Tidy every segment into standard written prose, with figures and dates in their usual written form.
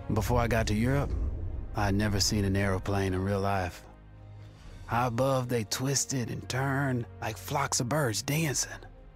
Before I got to Europe, I had never seen an aeroplane in real life. High above, they twisted and turned like flocks of birds dancing.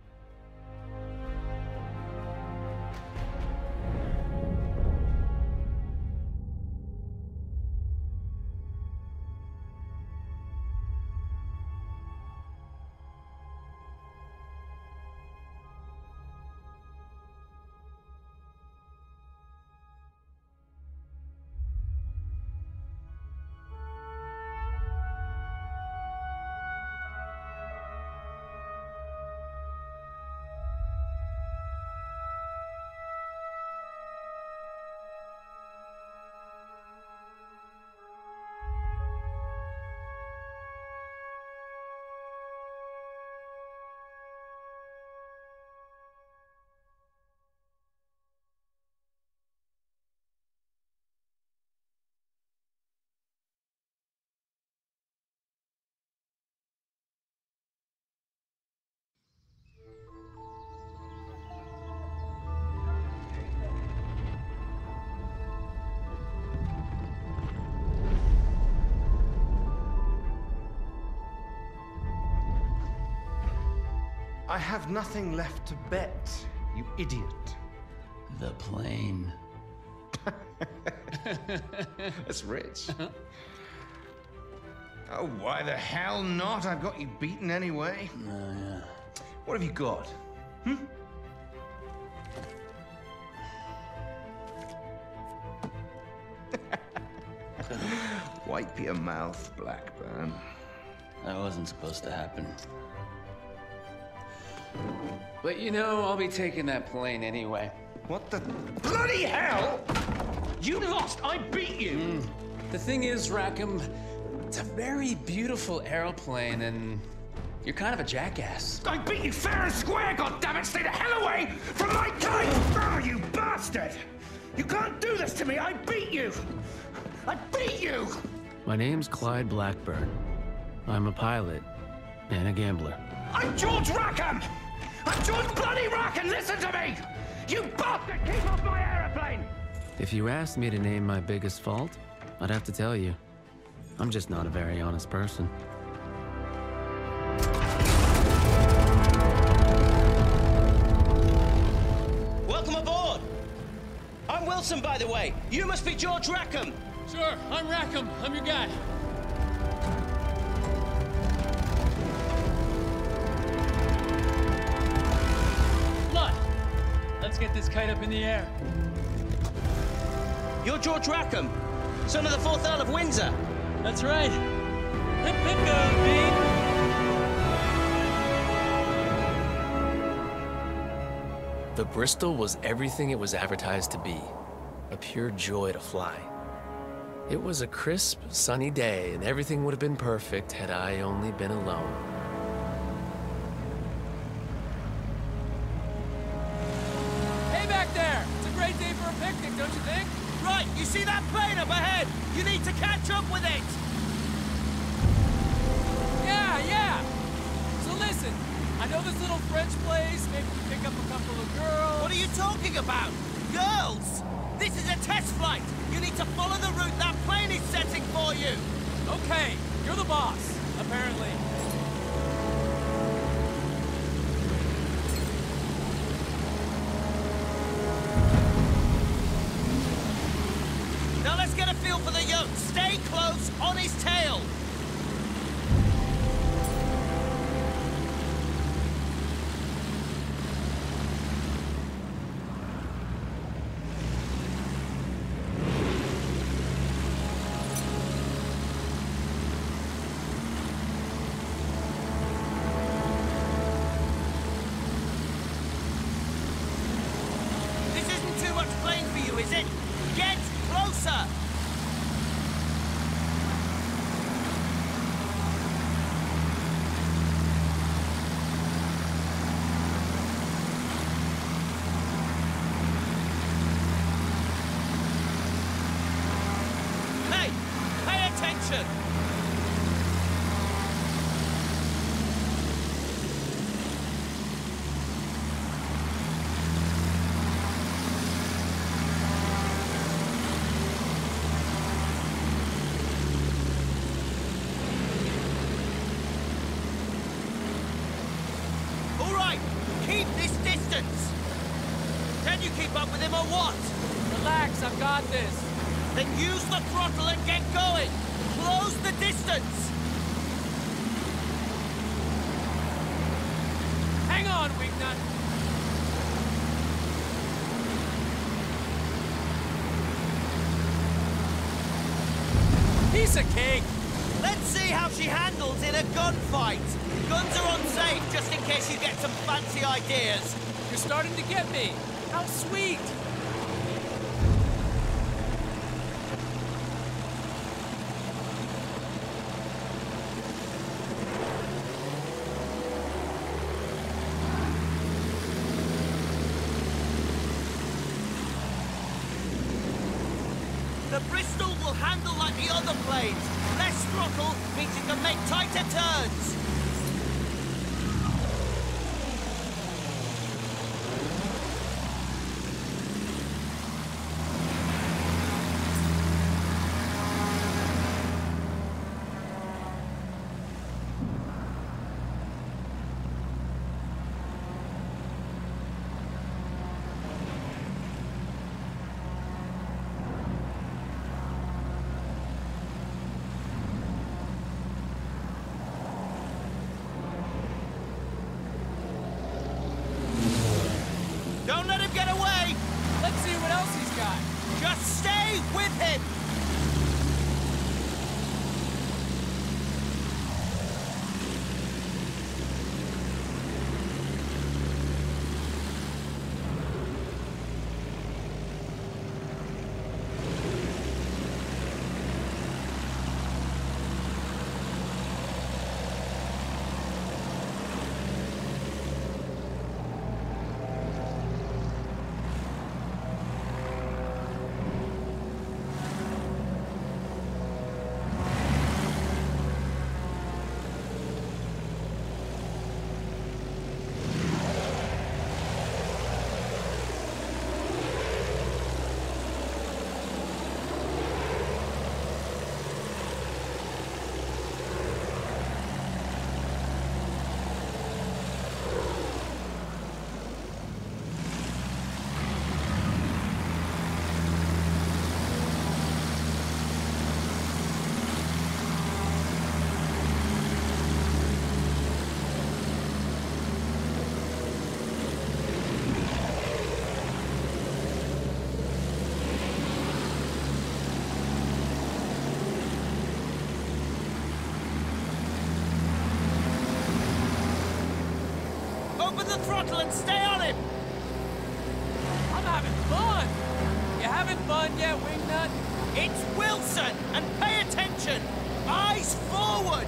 I have nothing left to bet, you idiot. The plane. That's rich. Oh, why the hell not? I've got you beaten anyway. Oh, yeah. What have you got? Wipe your mouth, Blackburn. That wasn't supposed to happen. But you know, I'll be taking that plane anyway. What the bloody hell? You lost! I beat you! The thing is, Rackham, it's a very beautiful aeroplane, and you're kind of a jackass. I beat you fair and square, goddammit! Stay the hell away from my kite! Oh, you bastard! You can't do this to me! I beat you! I beat you! My name's Clyde Blackburn. I'm a pilot and a gambler. I'm George Rackham! I'm George bloody Rackham! Listen to me! You bastard! Keep off my aeroplane! If you asked me to name my biggest fault, I'd have to tell you. I'm just not a very honest person. Welcome aboard! I'm Wilson, by the way. You must be George Rackham. Sure, I'm Rackham. I'm your guy. Blood! Let's get this kite up in the air. You're George Rackham, son of the 4th Earl of Windsor. That's right. Hip hip go, Pete. The Bristol was everything it was advertised to be. A pure joy to fly. It was a crisp, sunny day, and everything would have been perfect had I only been alone. Hey back there! It's a great day for a picnic, don't you think? Right, you see that plane up ahead? You need to catch up with it. Yeah. So listen, I know this little French place. Maybe we pick up a couple of girls. What are you talking about? Girls! This is a test flight. You need to follow the route that plane is setting for you. Okay, you're the boss, apparently. Now let's get a feel for the yoke. Stay close on his tail. This isn't too much plane for you, is it? Get closer! Hey, pay attention! what? Relax, I've got this. Then use the throttle and get going! Close the distance! Hang on, Wingnut. Piece of cake! Let's see how she handles in a gunfight. Guns are unsafe just in case you get some fancy ideas. You're starting to get me. How sweet! The Bristol will handle like the other planes. Less throttle means you can make tighter turns. Don't let him get away! Let's see what else he's got. Just stay with him! Open the throttle and stay on him! I'm having fun! You having fun yet, Wingnut? It's Wilson! And pay attention! Eyes forward!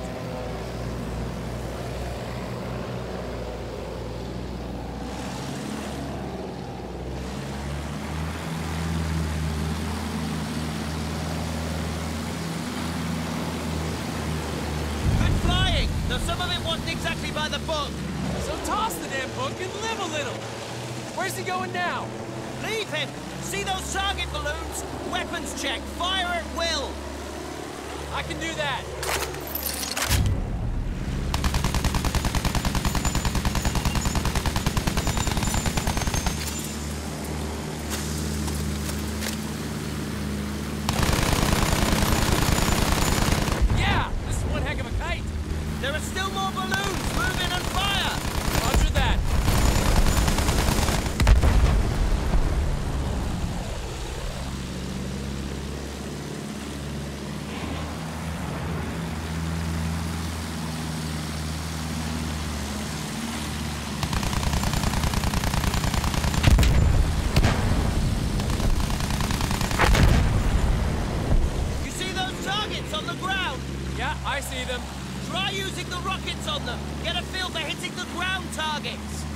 Good flying! Though some of it wasn't exactly by the book. So toss the damn book and live a little. Where's he going now? Leave him! See those target balloons? Weapons check. Fire at will. I can do that. Yeah! This is one heck of a kite. There are still more balloons. Move in and fire! Roger that. You see those targets on the ground? Yeah, I see them. Try using the rockets on them. Get a feel for hitting the ground targets.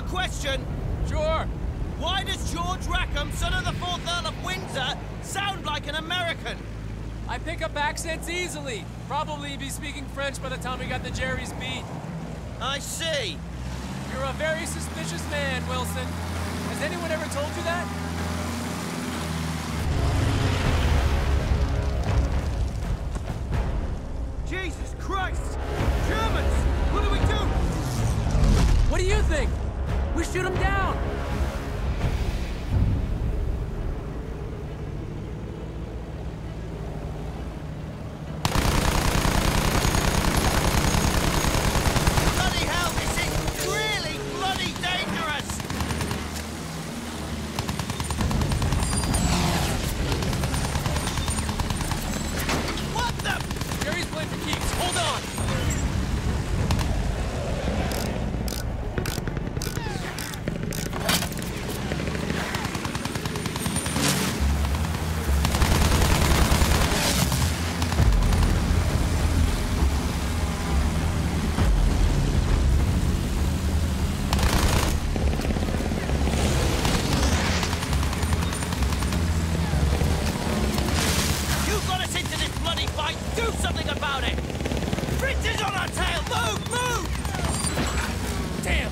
question? Sure. Why does George Rackham, son of the 4th Earl of Windsor, sound like an American? I pick up accents easily. Probably be speaking French by the time we got to Jerry's beat. I see. You're a very suspicious man, Wilson. Has anyone ever told you that? Jesus Christ! Germans! What do we do? What do you think? We shoot them down. Bloody hell, this is really bloody dangerous! What the? Jerry's playing for keeps. Hold on. You got us into this bloody fight! Do something about it! Fritz is on our tail! Move! Move! Damn.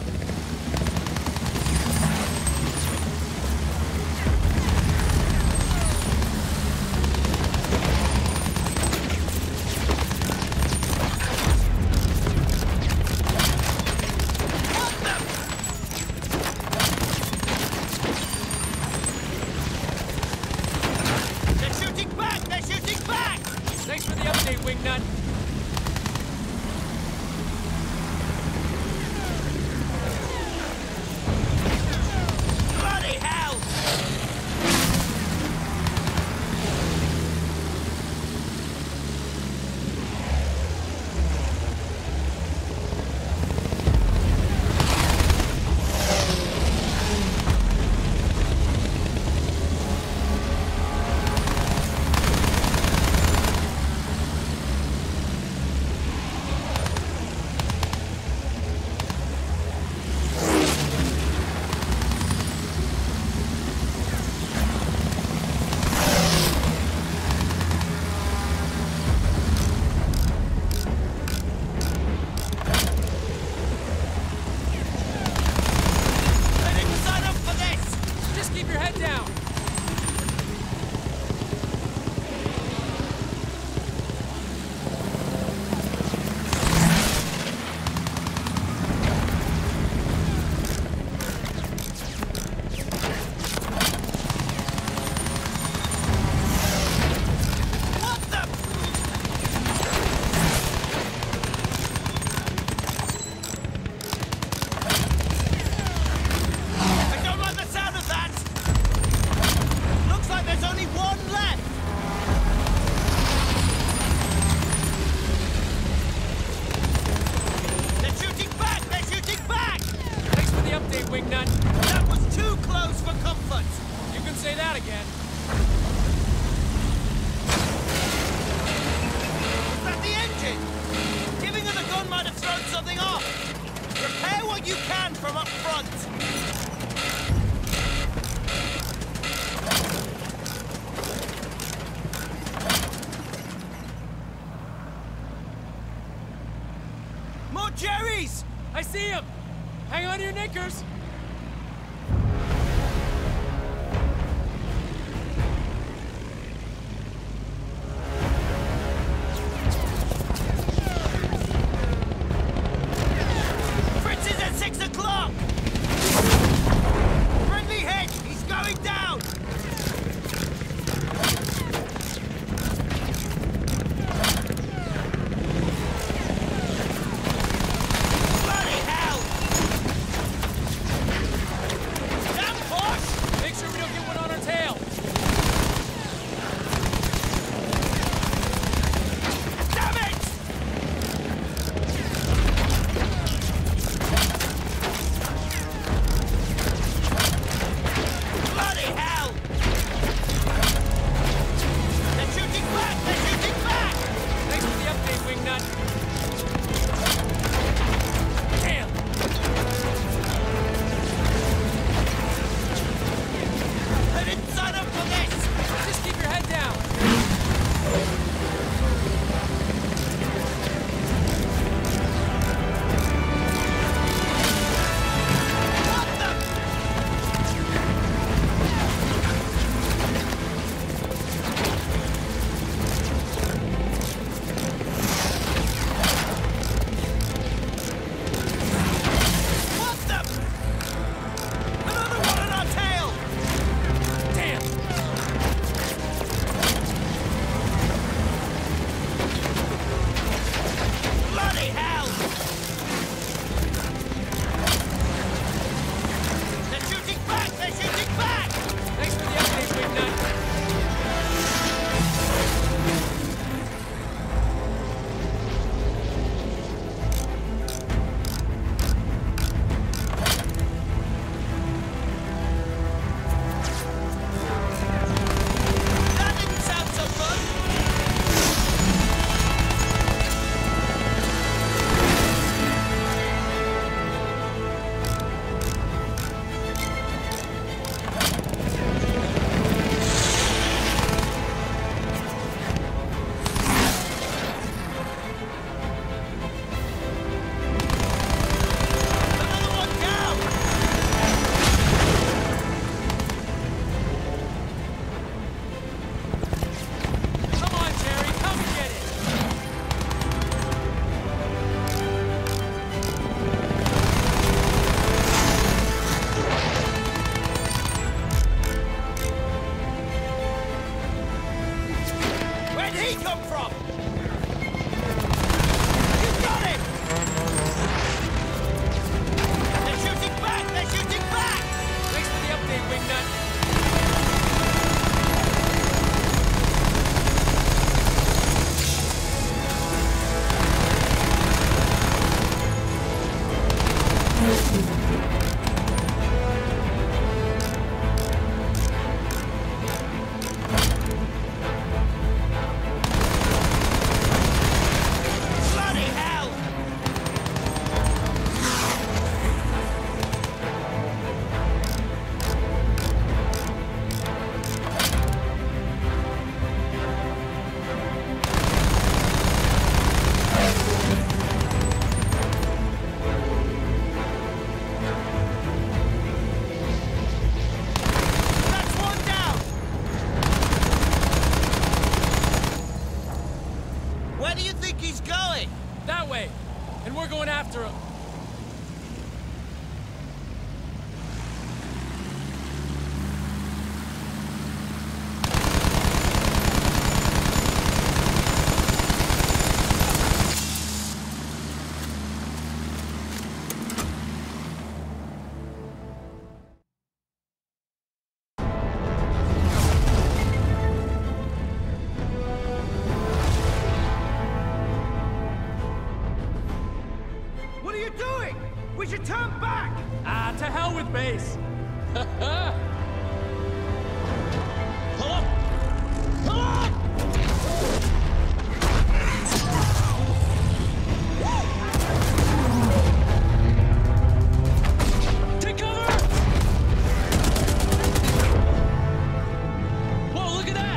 They're shooting back! They're shooting back! Thanks for the update, Wingnut. Bloody hell! I didn't sign up for this! Just keep your head down. What the? I don't like the sound of that! Looks like there's only one left! They're shooting back! They're shooting back! Thanks for the update, Wingnut. That was too close for comfort! You can say that again. Was that the engine? Giving her the gun might have thrown something off! Repair what you can from up front! More Jerry's! I see him. Hang on to your knickers. Fritz is at 6 o'clock! Friendly hit! He's going down! Bloody hell! Bloody hell! That's one down! Where do you think he's going? That way. And we're going after him. What are you doing? We should turn back! Ah, to hell with base. Pull up! Pull up! Take cover! Whoa, look at that!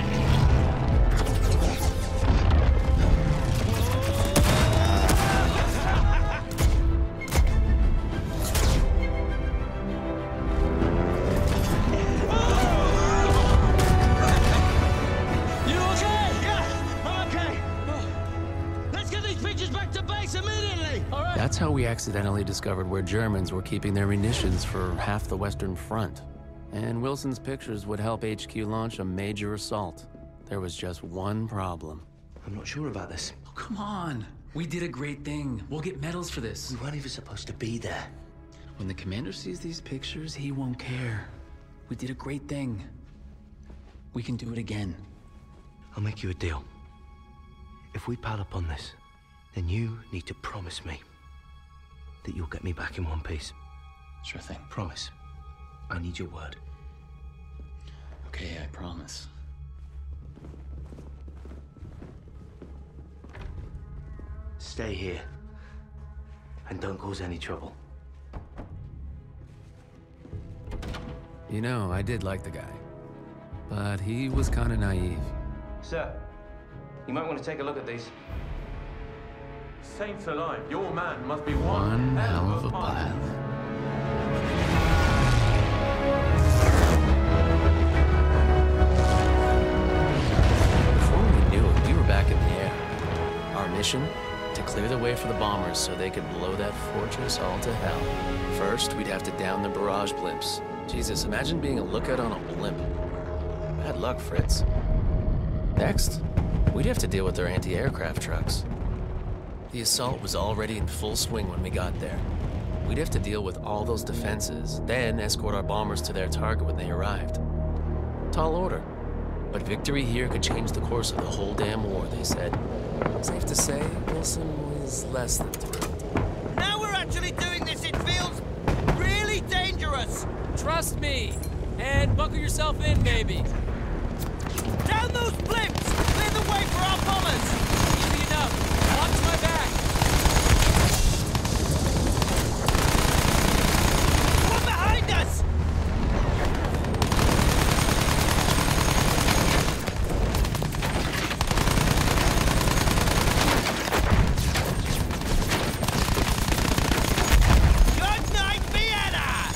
You okay? Yeah, I'm okay. Let's get these pictures back to base immediately! All right. That's how we accidentally discovered where Germans were keeping their munitions for half the Western Front. And Wilson's pictures would help HQ launch a major assault. There was just one problem. I'm not sure about this. Oh, come on. We did a great thing. We'll get medals for this. We weren't even supposed to be there. When the commander sees these pictures, he won't care. We did a great thing. We can do it again. I'll make you a deal. If we pile up on this, then you need to promise me that you'll get me back in one piece. Sure thing. Promise. I need your word. Okay, I promise. Stay here. And don't cause any trouble. You know, I did like the guy. But he was kind of naive. Sir, you might want to take a look at these. Saints alive, your man must be One hell of a pilot. path. Before we knew it, we were back in the air. Our mission? To clear the way for the bombers so they could blow that fortress all to hell. First, we'd have to down the barrage blimps. Jesus, imagine being a lookout on a blimp. Bad luck, Fritz. Next, we'd have to deal with their anti-aircraft trucks. The assault was already in full swing when we got there. We'd have to deal with all those defenses, then escort our bombers to their target when they arrived. Tall order. But victory here could change the course of the whole damn war, they said. Safe to say, Wilson was less than thrilled. Now we're actually doing this, it feels really dangerous! Trust me. And buckle yourself in, maybe. Down those blimps! Clear the way for our bombers! Easy enough. Watch my back. One behind us! Good night, Vienna!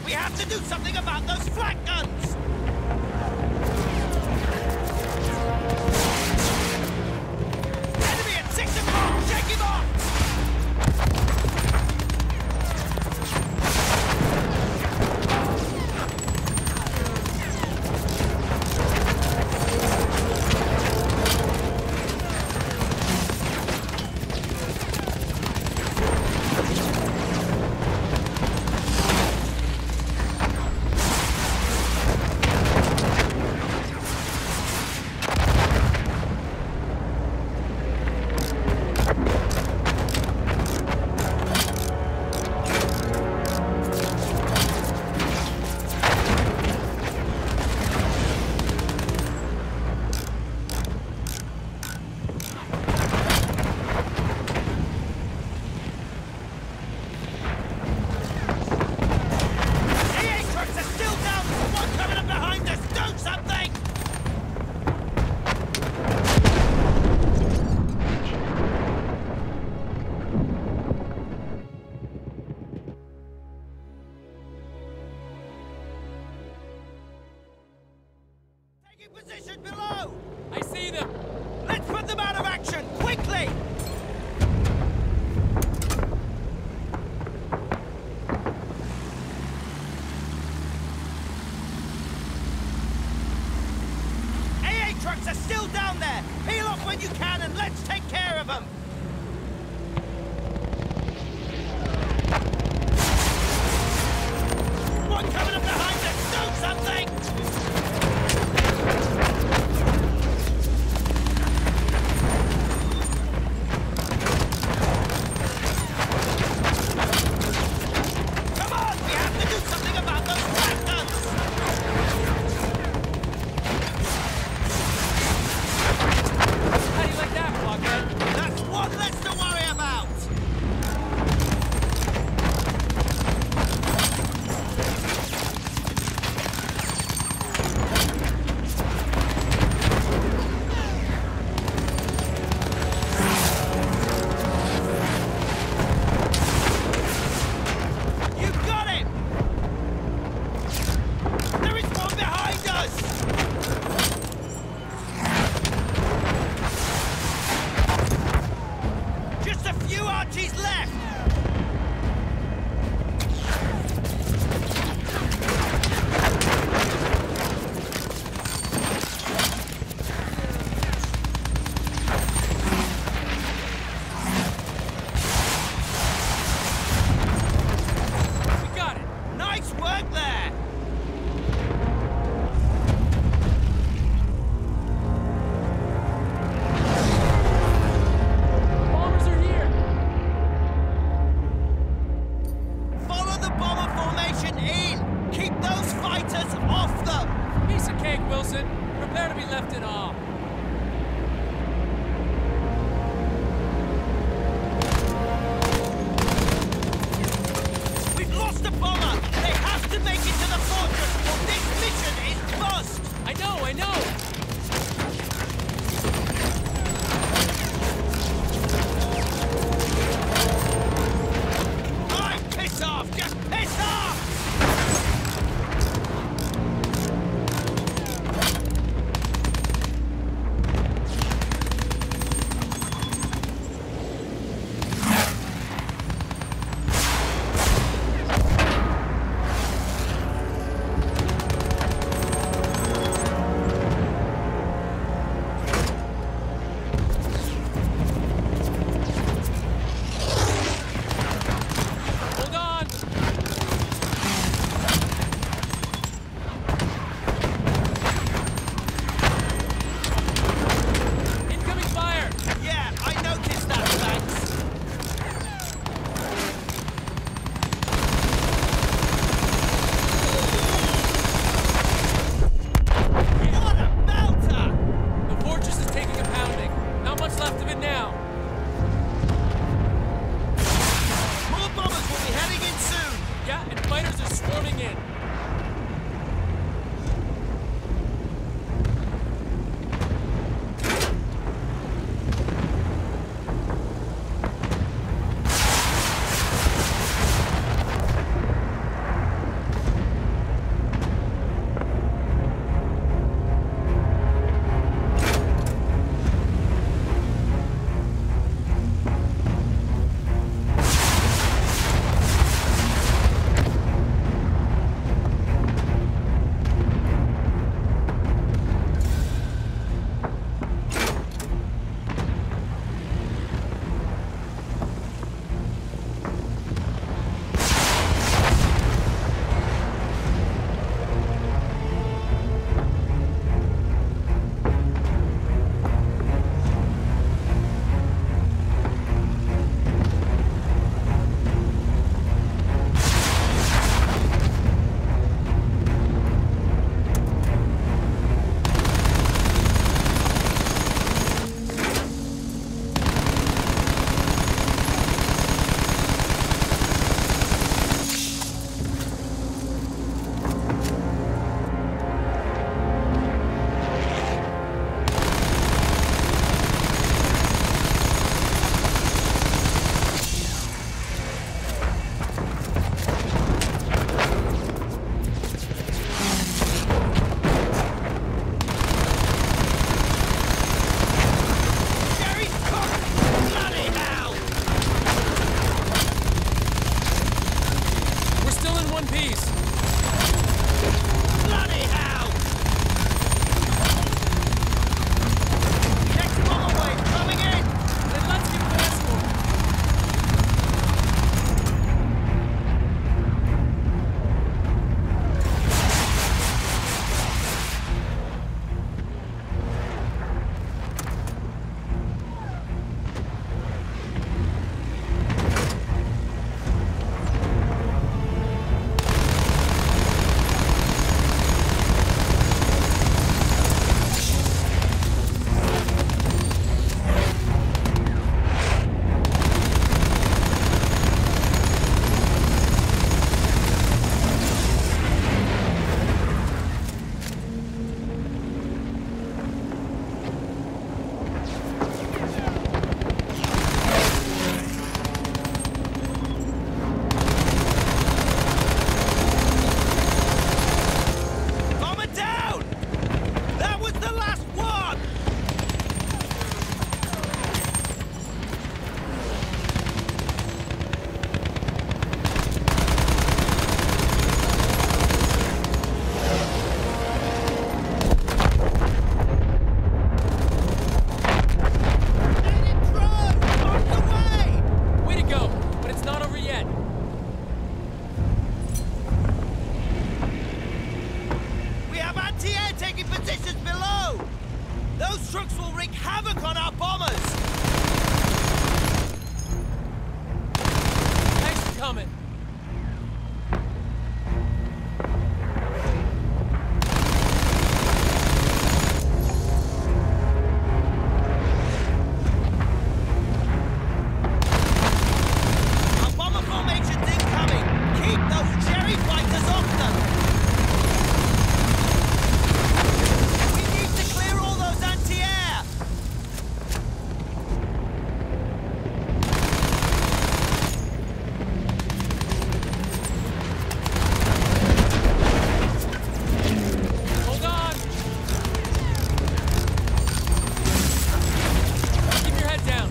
We have to do something about those flak guns! Enemy at 6 o'clock! Check him off! Position below! I see them! Let's put them out of action, quickly! AA trucks are still down there! Peel off when you can and let's take care of them! One coming up behind us! Do something! Prepare to be left in awe. We've lost a bomber! They have to make it to the fortress or this mission is bust! I know! Alright, piss off! Just piss off! peace. Bloody hell! Next bomber wave coming in! Then let's give him an escort. Bomber down! That was the last one! Alien drone! On the way! Way to go, but it's not over yet. We have anti-air taking positions below! Those trucks will wreak havoc on our bombers! Thanks for coming. Our bomber formation's incoming! Keep those cherry fighters off them! We need to clear all those anti-air! Hold on. Keep your head down.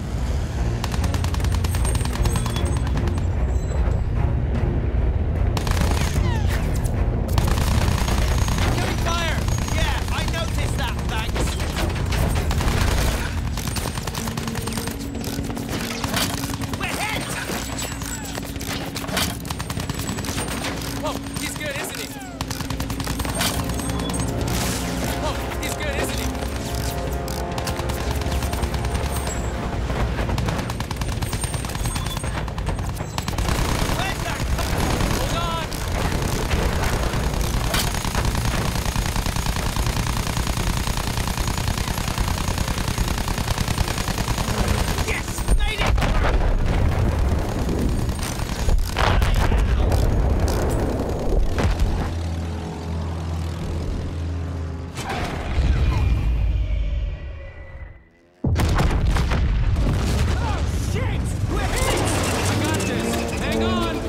Getting fire. Yeah, I noticed that, thanks. We're hit! Whoa, he's good, isn't he? Whoa, he's good, isn't he? Where's that? Hold on. Yes! Made it! Oh, shit! We're hit! I got this. Hang on.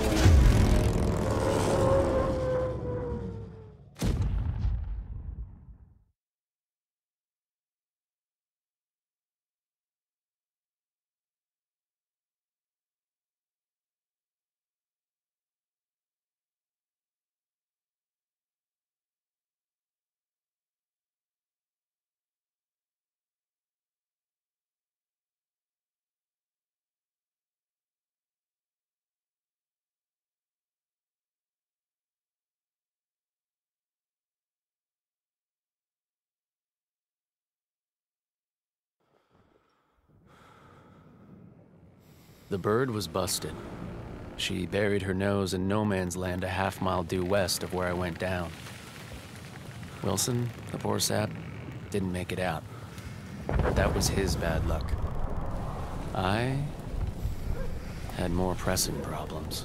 The bird was busted. She buried her nose in no man's land a half-mile due west of where I went down. Wilson, the poor sap, didn't make it out. But that was his bad luck. I had more pressing problems.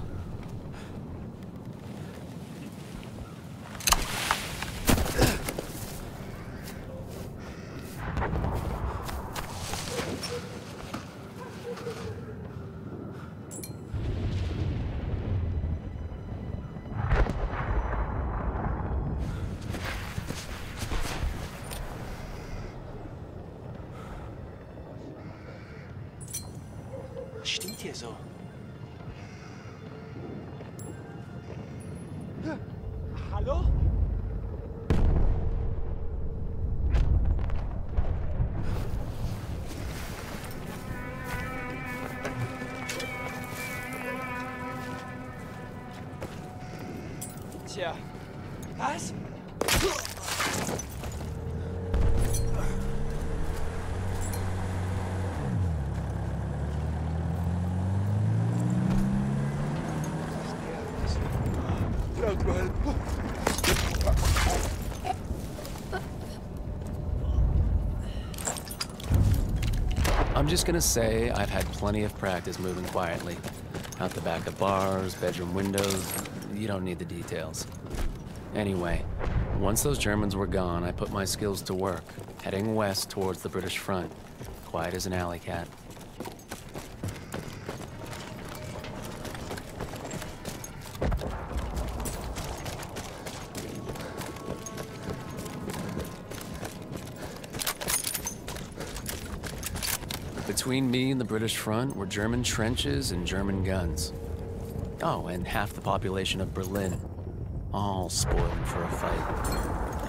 Stimmt hier so? Hallo? Tja, was? I'm just gonna say I've had plenty of practice moving quietly. Out the back of bars, bedroom windows, you don't need the details. Anyway, once those Germans were gone, I put my skills to work, heading west towards the British front, quiet as an alley cat. Between me and the British front were German trenches and German guns. Oh, and half the population of Berlin, all spoiling for a fight.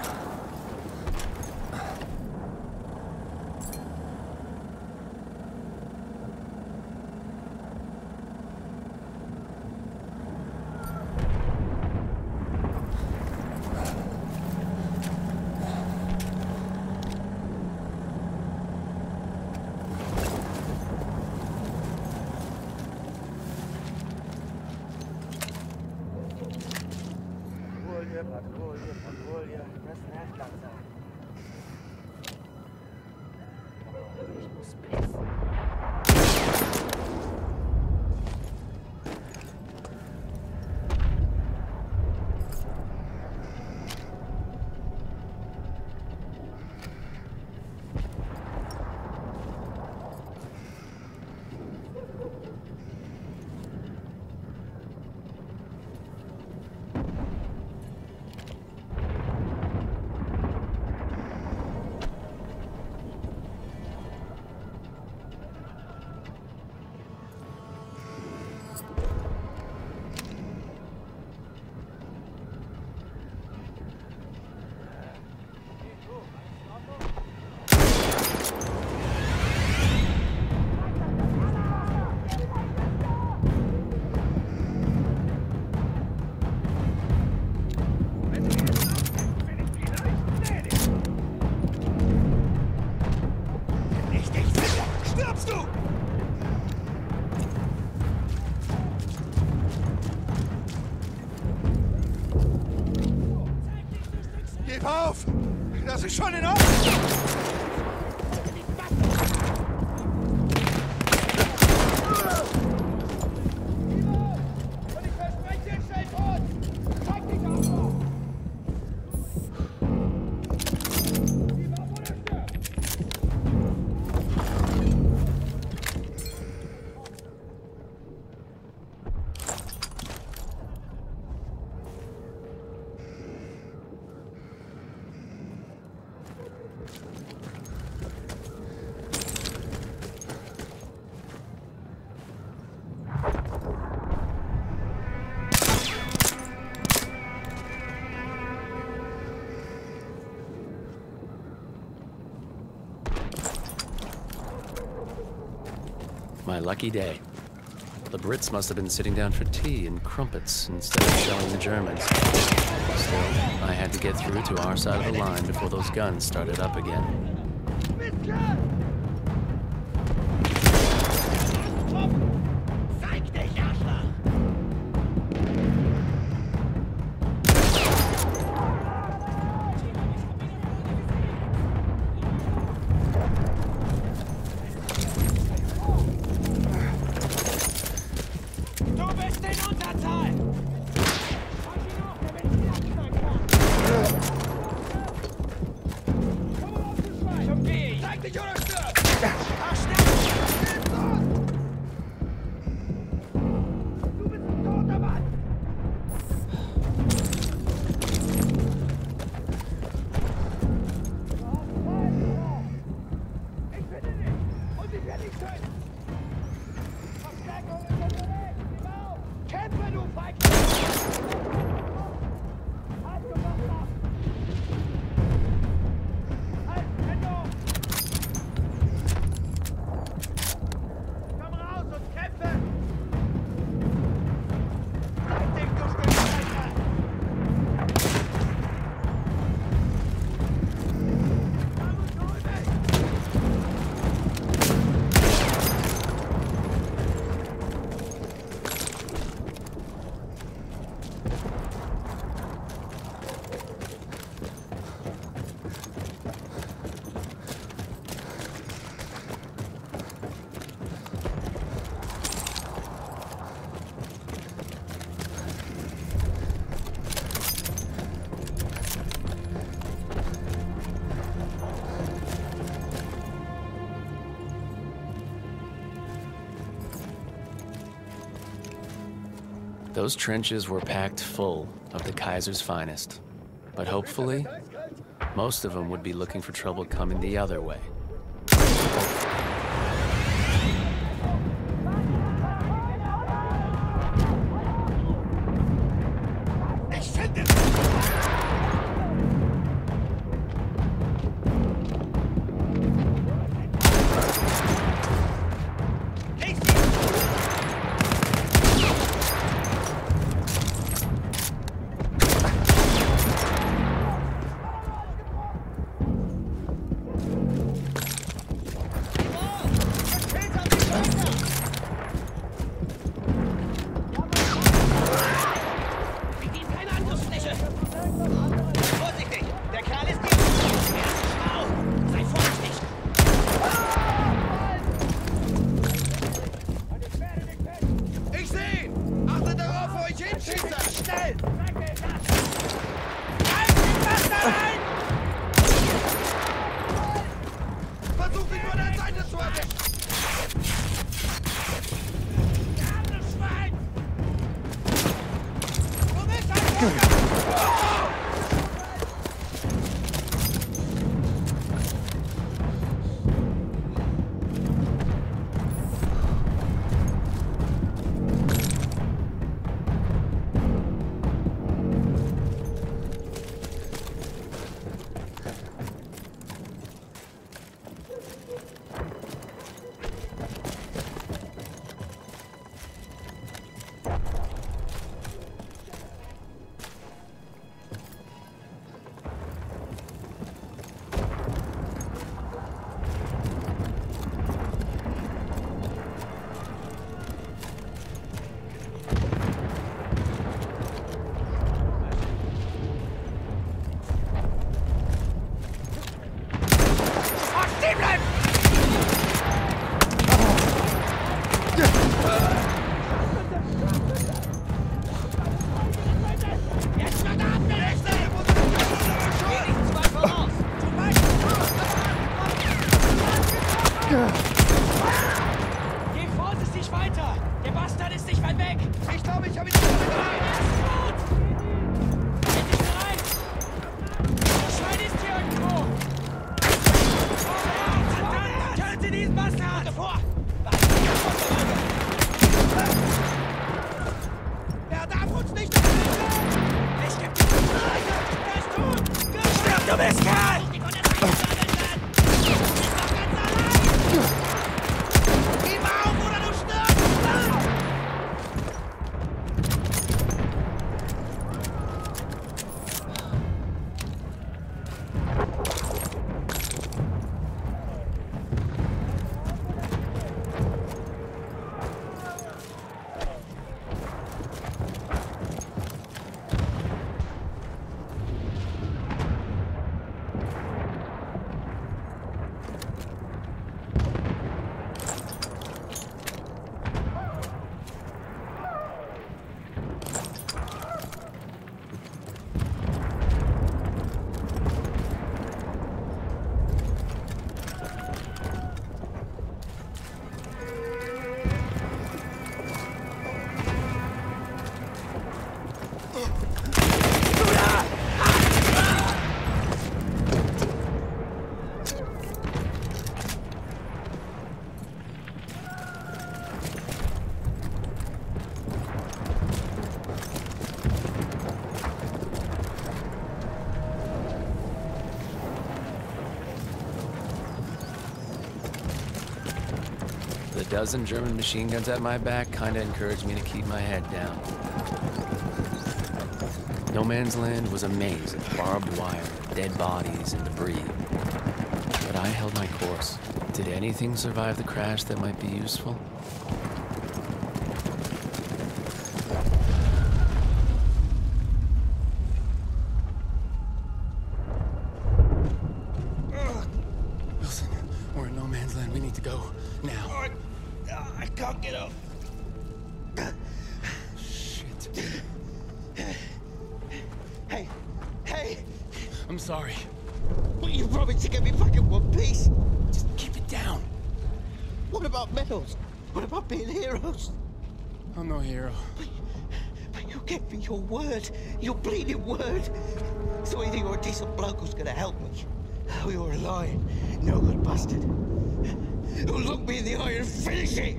Gib auf! Das ist schon in Ordnung! My lucky day. The Brits must have been sitting down for tea and crumpets instead of shelling the Germans. Still, I had to get through to our side of the line before those guns started up again. You're Those trenches were packed full of the Kaiser's finest. But hopefully, most of them would be looking for trouble coming the other way. Geh vorsichtig weiter! Der Bastard ist nicht weit weg! Ich glaube, ich habe ihn schon bereit! Halt dich bereit! Das Schwein ist hier irgendwo! Vorwärts! Töte diesen Bastard! Vor! Er darf uns nicht töten! Ich geb dir das tun! Stirb, du Mistkerl! The dozen German machine guns at my back kinda encouraged me to keep my head down. No Man's Land was a maze of barbed wire, dead bodies, and debris. But I held my course. Did anything survive the crash that might be useful? Wilson, we're in No Man's Land. We need to go now. I can't get up. Shit. Hey! Hey! I'm sorry. Well, you promised to get me back in one piece. Just keep it down. What about medals? What about being heroes? I'm no hero. Give me your word. Your bleeding word. So either you're a decent bloke who's gonna help me, or you're a lying, no good bastard who'll look me in the eye and finish it.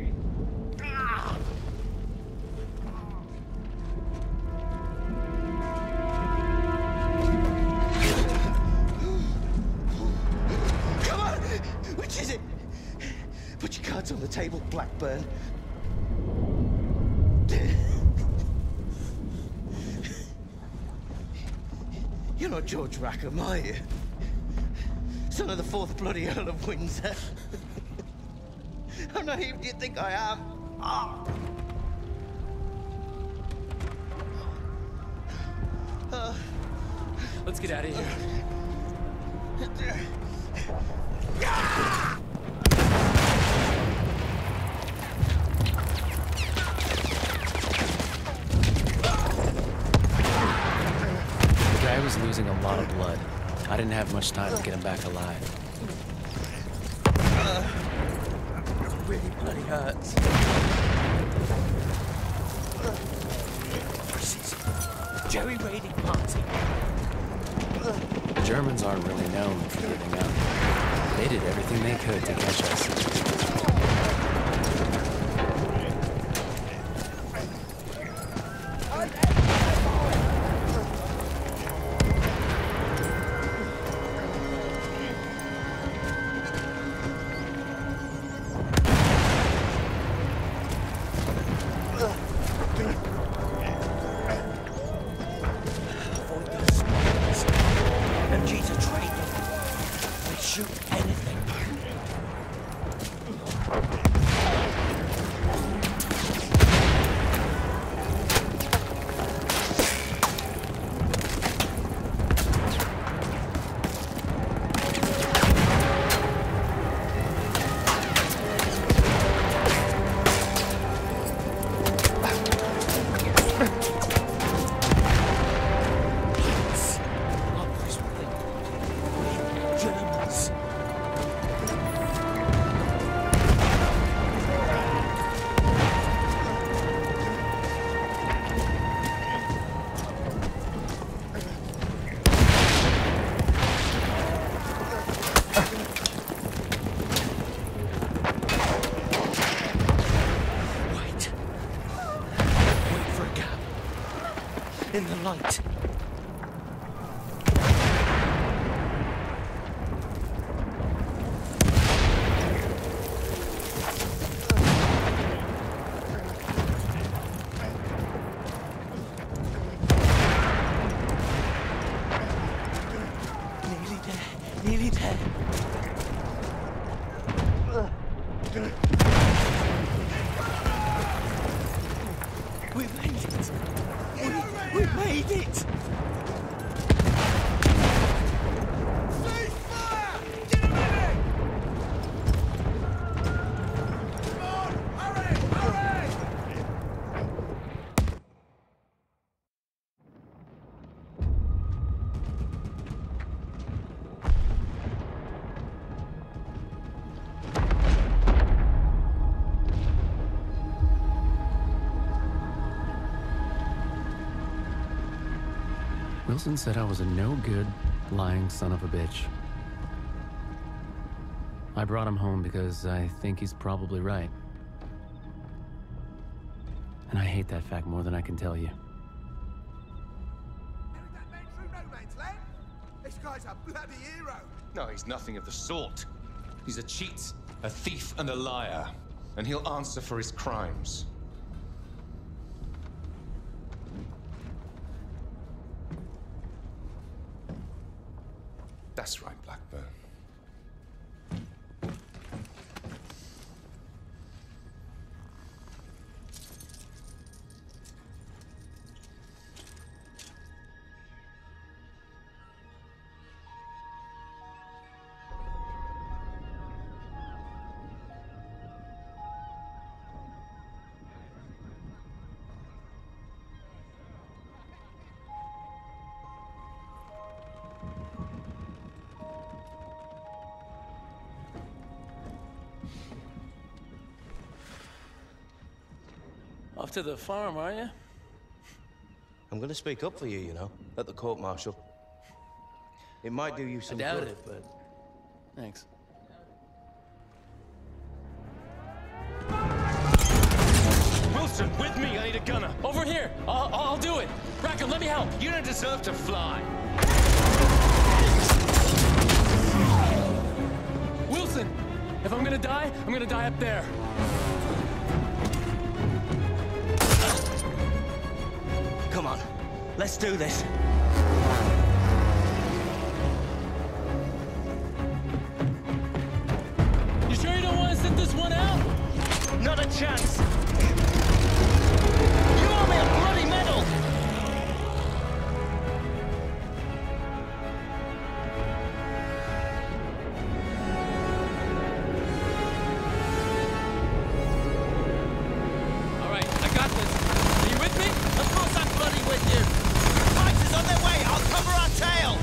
Come on! Which is it? Put your cards on the table, Blackburn. You're not George Rackham, are you? Son of the fourth bloody Earl of Windsor. How naive do you think I am? Let's get out of here. I was losing a lot of blood. I didn't have much time to get him back alive. It really bloody hurts. Jerry raiding party. The Germans aren't really known for giving up. They did everything they could to catch us. In the light. Nearly there. Nearly there. We made it. We made it! Wilson said I was a no-good, lying son of a bitch. I brought him home because I think he's probably right. And I hate that fact more than I can tell you. This guy's a bloody hero. No, he's nothing of the sort. He's a cheat, a thief, and a liar. And he'll answer for his crimes. That's right, Blackburn. Off to the farm, are you? I'm gonna speak up for you, you know, at the court-martial. It might do you some I doubt good. it, but thanks. Wilson, with me! I need a gunner! Over here! I'll do it! Rackham, let me help! You don't deserve to fly! Wilson! If I'm gonna die up there. Come on, let's do this. You sure you don't want to sit this one out? Not a chance! You owe me a bloody medal! All right, I got this. Are you with me? Of course I'm bloody with you! Fighters on their way! I'll cover our tail!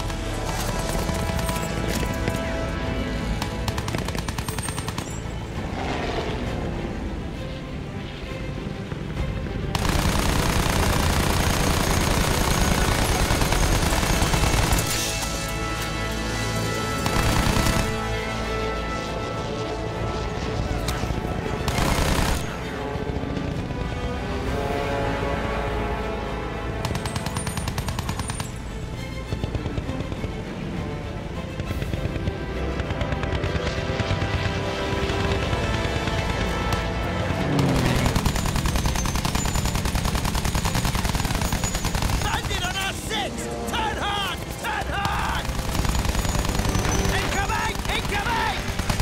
Bandit on our six! Turn hard! Turn hard! Incoming! Incoming!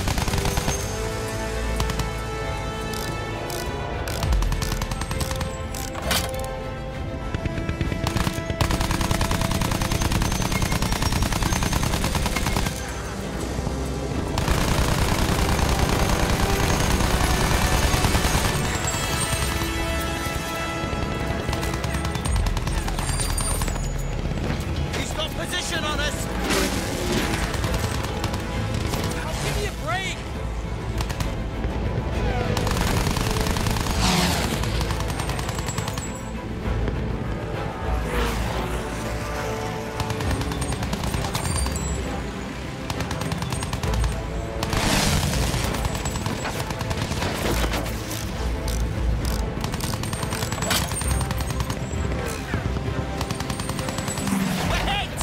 He's got position on us! Give me a break! We're hit!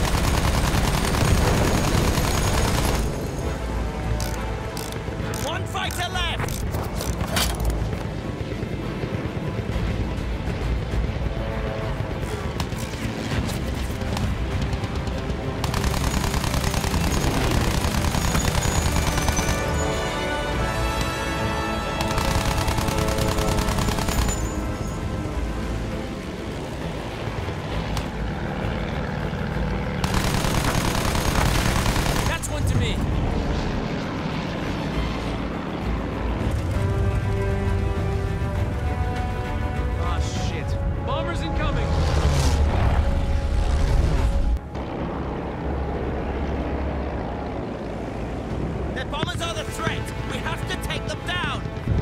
One fighter left! That's one to me. Ah, shit. Bombers incoming. Their bombers are the threat! We have to take them down!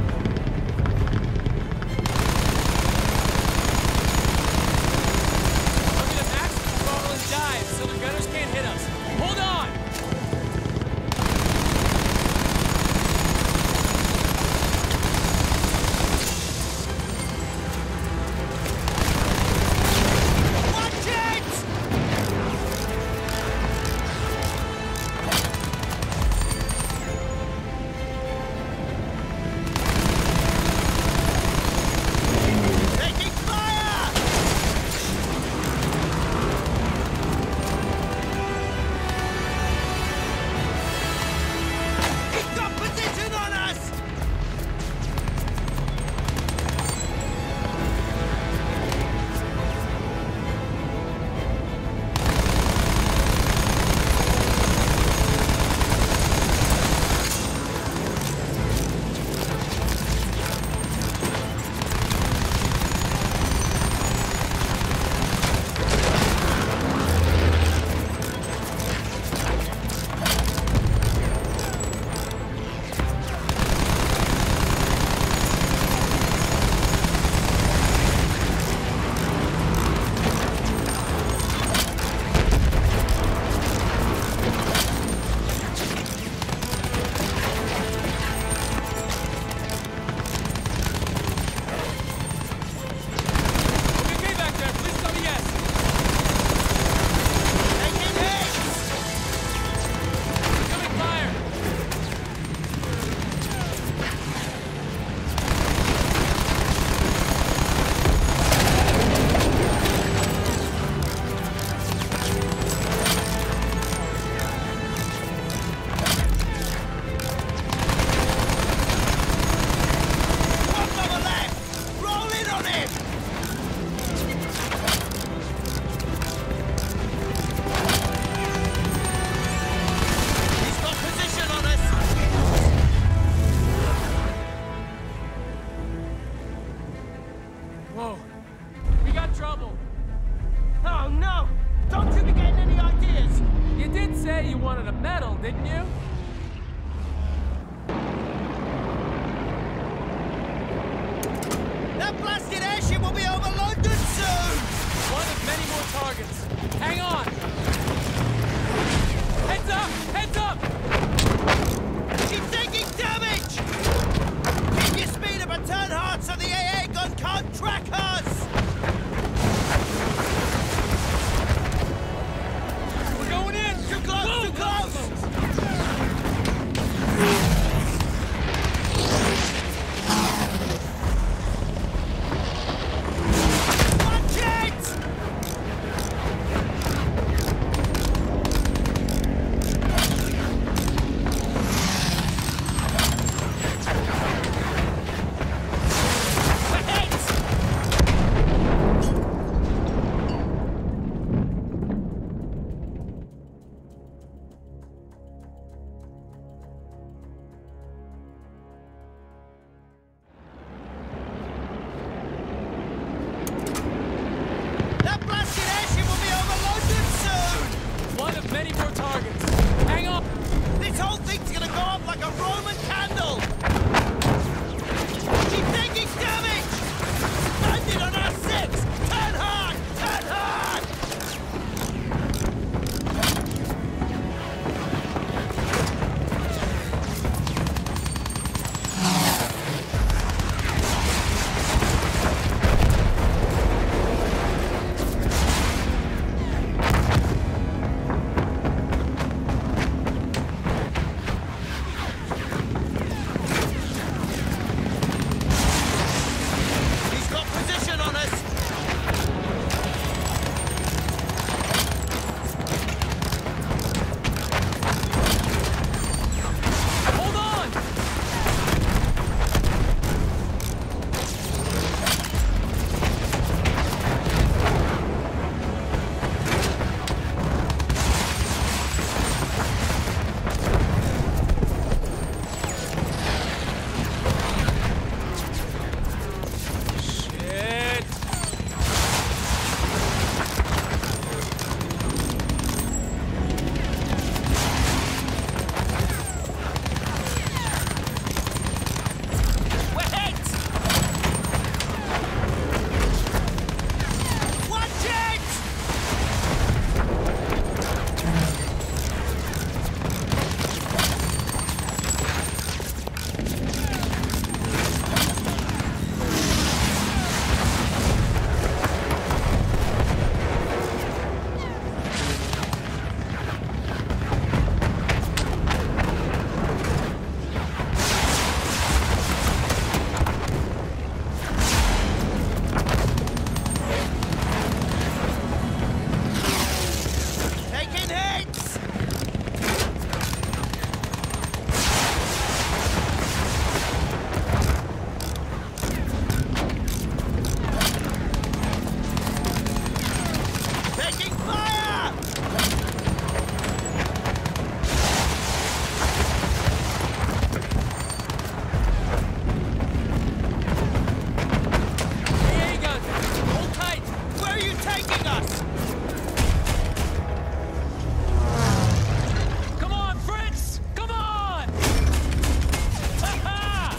I'm gonna max throttle and dive so the gunners can't hit us. Hold on! Watch it! Taking fire! say you wanted a medal, didn't you? That blasted airship will be over London soon! One of many more targets. Hang on! Heads up! Heads up! She's taking damage! Keep your speed up and turn hard so the AA gun can't track us! We're going in! Too close! Whoa, Too close! Watch it! That blasted airship will be over London soon! One of many more targets. Hang on! This whole thing's gonna go up like a Roman candle! She's taking damage! Landed on our six! Turn hard! Turn hard! He's got position on us! Hold on! Shit! We're hit! Watch it! Taking hits! Taking fire! AA gun! Hold tight! Where are you taking us? Come on, Fritz! Come on! Ha-ha!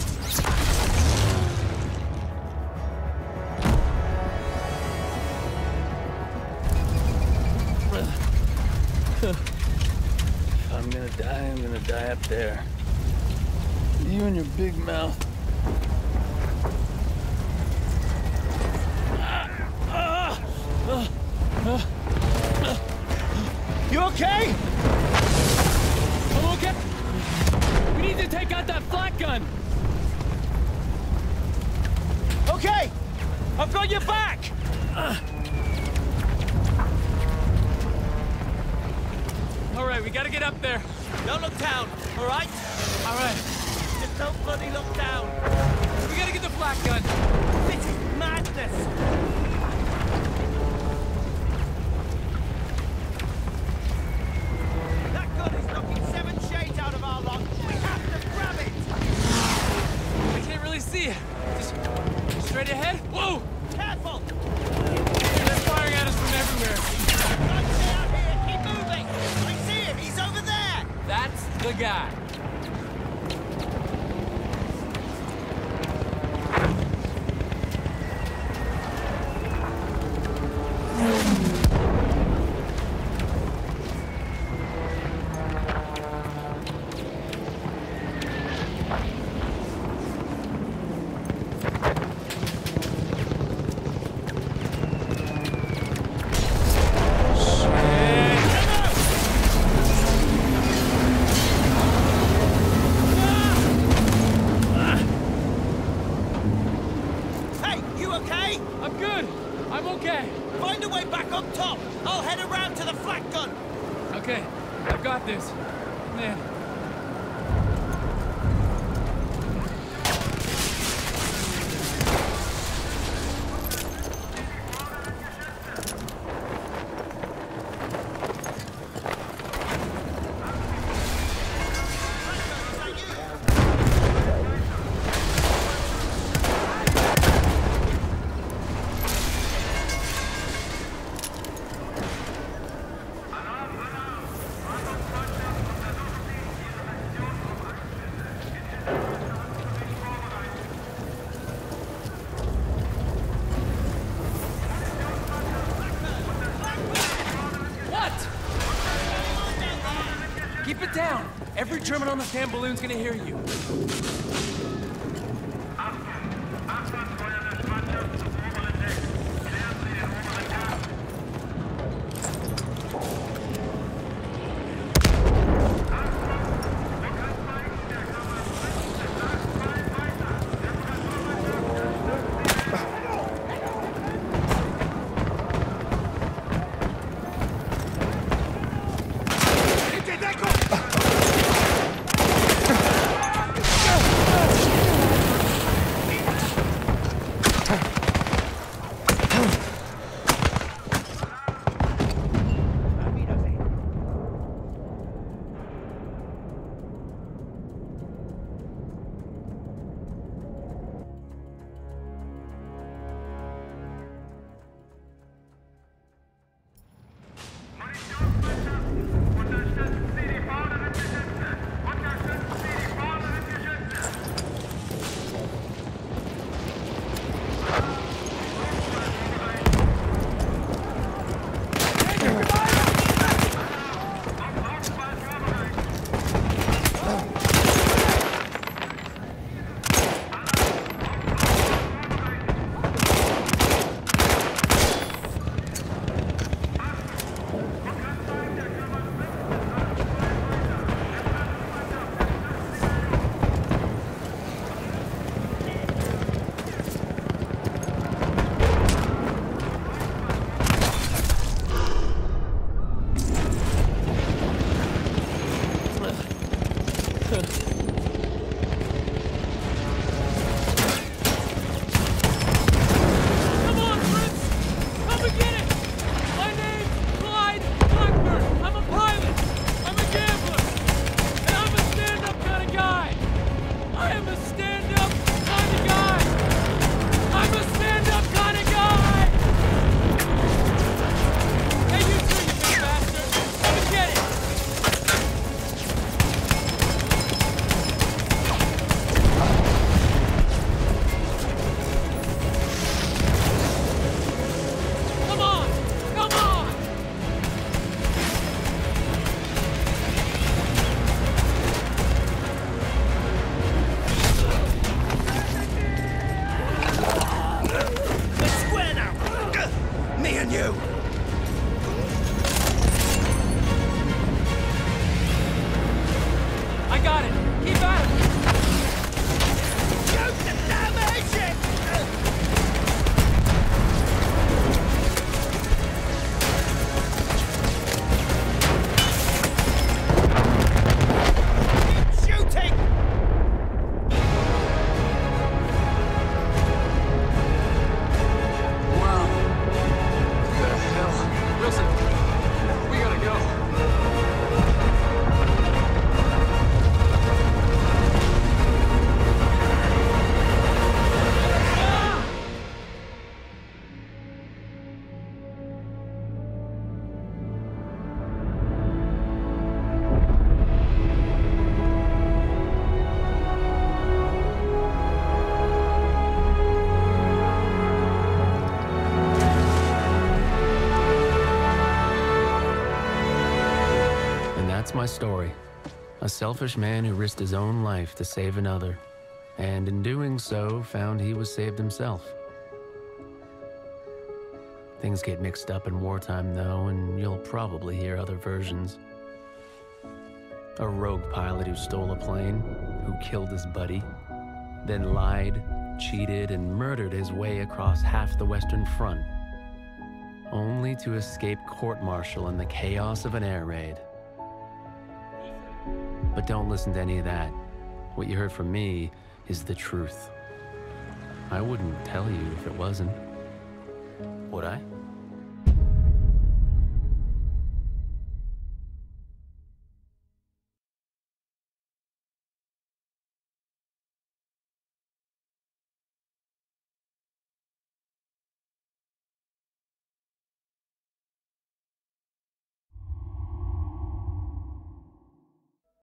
If I'm gonna die up there. You and your big mouth. You okay? I'm okay! We need to take out that flak gun! Okay! I've got your back! Alright, we gotta get up there. Don't look down, alright? Alright, Just don't bloody look down! we gotta get the flak gun. This is madness! That gun is knocking 7 shades out of our lot! We have to grab it! I can't really see it. Just straight ahead. Whoa! Careful! They're firing at us from everywhere. Don't stay out here! Keep moving! I see him! He's over the guy. Okay, I've got this. Man. Keep it down! Every German on this damn balloon's gonna hear you. my story. A selfish man who risked his own life to save another, and in doing so, found he was saved himself. Things get mixed up in wartime, though, and you'll probably hear other versions. A rogue pilot who stole a plane, who killed his buddy, then lied, cheated, and murdered his way across half the Western Front, only to escape court-martial in the chaos of an air raid. But don't listen to any of that. What you heard from me is the truth. I wouldn't tell you if it wasn't. Would I?